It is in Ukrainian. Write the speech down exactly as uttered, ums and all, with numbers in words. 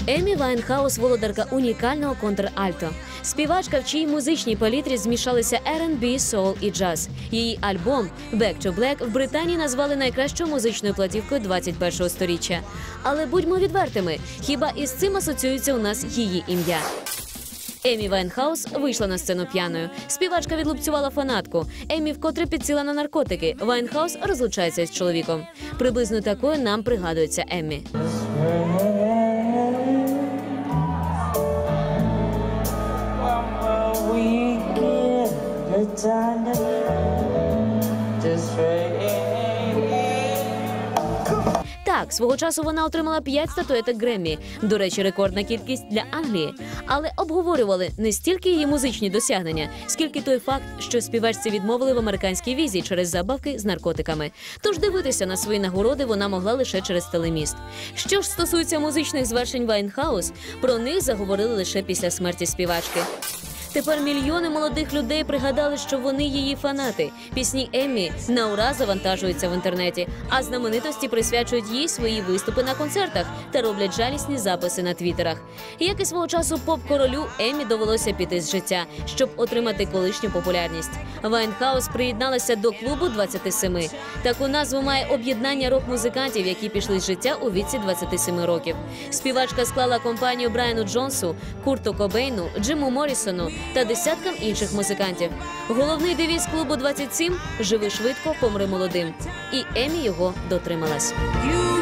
Емі Вайнхаус – володарка унікального контральто. Співачка, в чиїй музичній палітрі змішалися ер енд бі, соул і джаз. Її альбом «Back to Black» в Британії назвали найкращою музичною платівкою двадцять першого сторіччя. Але будьмо відвертими, хіба із цим асоціюється у нас її ім'я? Емі Вайнхаус вийшла на сцену п'яною. Співачка відлупцювала фанатку. Емі вкотре підсіла на наркотики. Вайнхаус розлучається з чоловіком. Приблизно такою нам пригадується Емі. Так, свого часу вона отримала п'ять статуеток Греммі. До речі, рекордна кількість для Англії. Але обговорювали не стільки її музичні досягнення, скільки той факт, що співачці відмовили в американській візі через забавки з наркотиками. Тож дивитися на свої нагороди вона могла лише через телеміст. Що ж стосується музичних звершень Вайнхаус, про них заговорили лише після смерті співачки. Тепер мільйони молодих людей пригадали, що вони її фанати. Пісні Еммі на ура завантажуються в інтернеті, а знаменитості присвячують їй свої виступи на концертах та роблять жалісні записи на твіттерах. Як і свого часу поп-королю, Еммі довелося піти з життя, щоб отримати колишню популярність. Вайнхаус приєдналася до клубу двадцяти семи. Таку назву має об'єднання рок-музикантів, які пішли з життя у віці двадцяти семи років. Співачка склала компанію Брайану Джонсу, Курту Кобейну, Джиму Моррісону та десяткам інших музикантів. Головний девіз клубу двадцять сім – «Живи швидко, помри молодим». І Еммі його дотрималась.